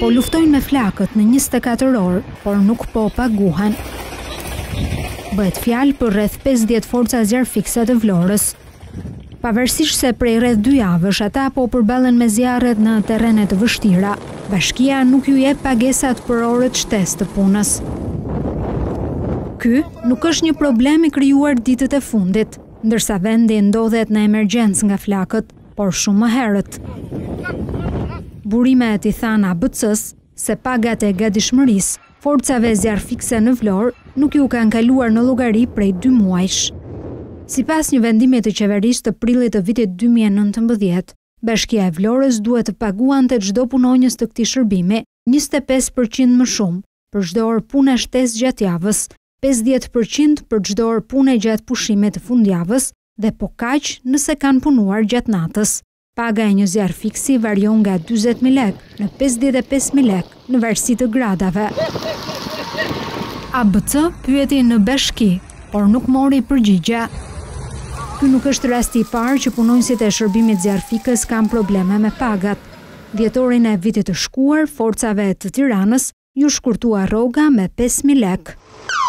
Po luftojnë me flakët në 24 orë, por nuk po paguhen. Bëhet fjalë për rreth 50 forca zjarr fikse të Vlorës. Pavarësisht se prej rreth 2 javësh ata po përballen me zjarret në terrene të vështira, bashkia nuk ju jep pagesat për orët shtesë të punës. Ky nuk është një problem i krijuar ditët e fundit, ndërsa vendi ndodhet në emergjencë nga flakët, por shumë më herët. Burimet i than ABC-s se pagat e gatishmërisë forcave zjarr fikse në Vlorë nuk ju kanë kaluar në llogari prej 2 muajsh. Sipas një vendimi të qeverisë të prillit të vitit 2019, Bashkia e Vlorës duhet të paguante çdo punonjës të këtij shërbimi 25% më shumë për çdo orë pune shtesë gjatë javës, 50% për çdo orë pune gjatë pushimit të fundjavës dhe po kaq nëse kanë punuar gjatë natës. Paga e një zjarr fiksi varion nga 40.000 lekë në 55.000 lekë në varësi të gradave. ABC pyeti në bashki, por nuk mori përgjigje. Ky nuk është rasti i parë që punonjësit e shërbimit zjarfikës kanë probleme me pagat. Dhjetorin e vitit të shkuar, forcave të Tiranës ju shkurtua rroga me 5.000 lekë.